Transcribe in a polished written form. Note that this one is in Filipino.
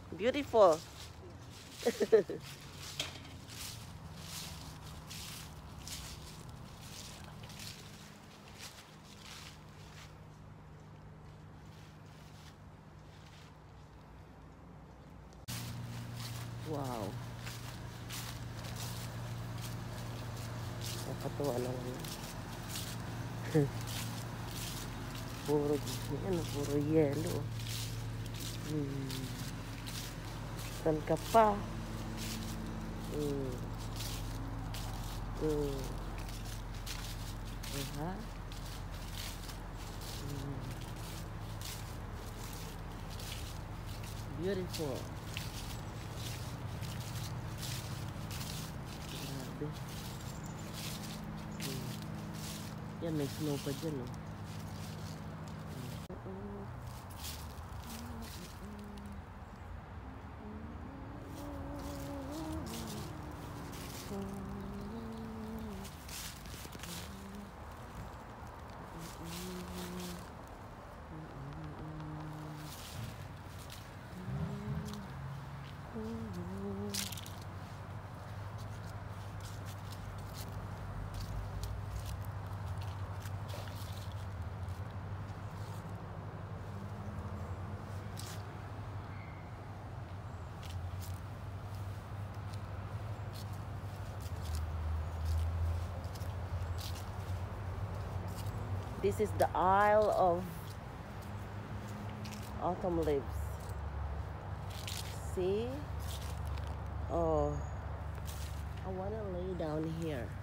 Beautiful. Wow. Nakakatuwa naman. Puro yelo. Saan ka pa? Diba? Beautiful. Grabe. Yan, may snow pa dyan, oh. This is the Isle of Autumn Leaves. See? Oh, I want to lay down here.